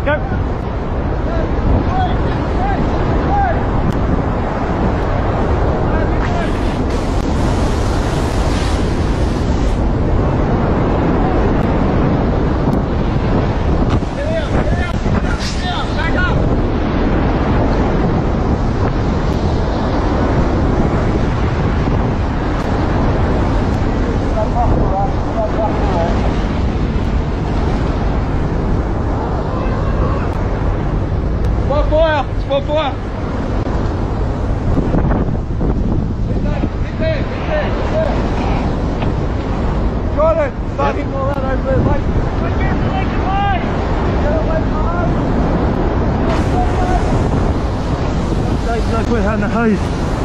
Go. Spot fire! Got it! Start hitting all that over there, mate. Get away from There's no point having the hose.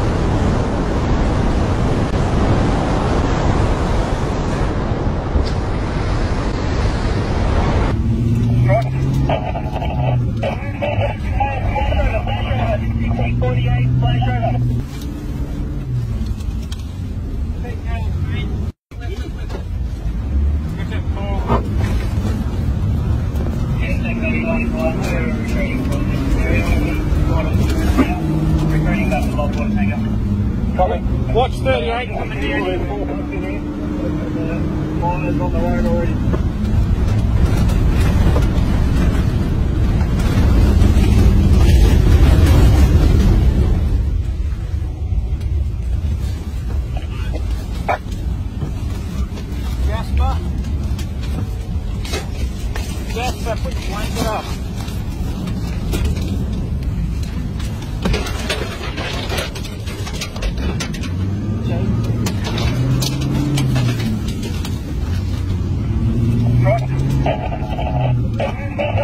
Watch 38 coming in. Miners on the road already. Jasper, put your blanket up. Right.